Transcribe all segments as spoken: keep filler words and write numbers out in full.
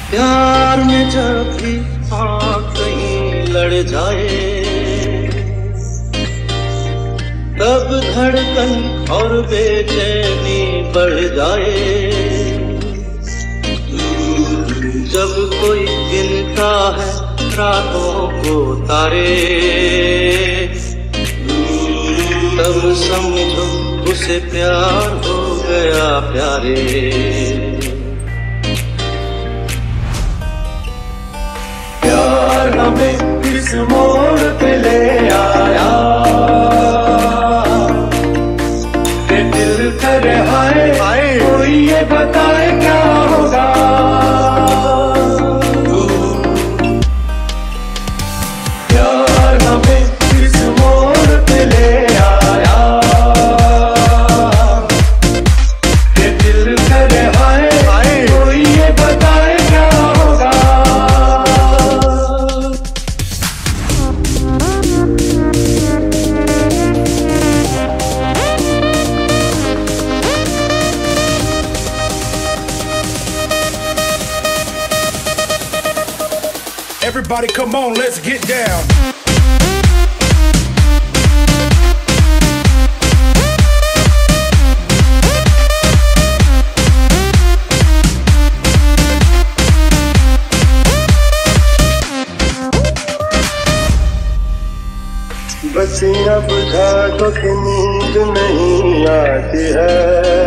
प्यार में जब भी आँख कहीं लड़ जाए, तब धड़कन और बेचैनी बढ़ जाए। जब कोई गिनता है रातों को तारे, तब समझो उसे प्यार हो गया प्यारे। प्यार हमें किस मोड़ पे ले आया, के दिल करे हाय हाय, कोई ये बताए क्या होगा। प्यार हमें किस मोड़ पे ले आया, के दिल करे हाय हाय, कोई ये बताए क्या होगा। Everybody come on, let's get down. बसियां बुझा दो कि नींद नहीं आती है,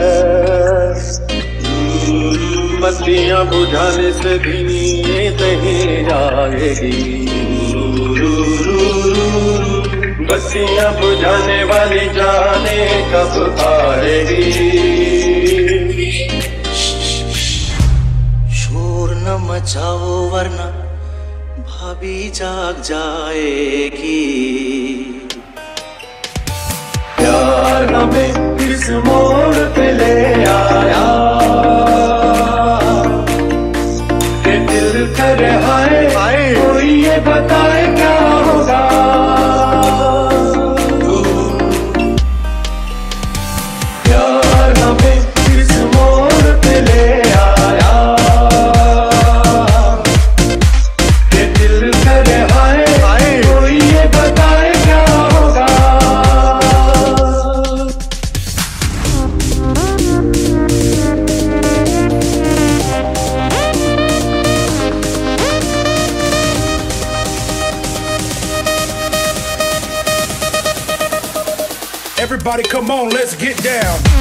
बत्तियां बुझाने से भी नींद नहीं आएगी। बत्तियां बुझाने वाली जाने कब आएगी। शोर न मचाओ वरना भाभी जाग जाएगी। प्यार हमें किस मोड़ पे ले आया, के दिल करे हाय हाय, कोई ये बताए क्या होगा। प्यार हमें किस मोड़ पे ले आया, के दिल करे हाय हाय, कोई ये बताए क्या होगा। Everybody come on, let's get down.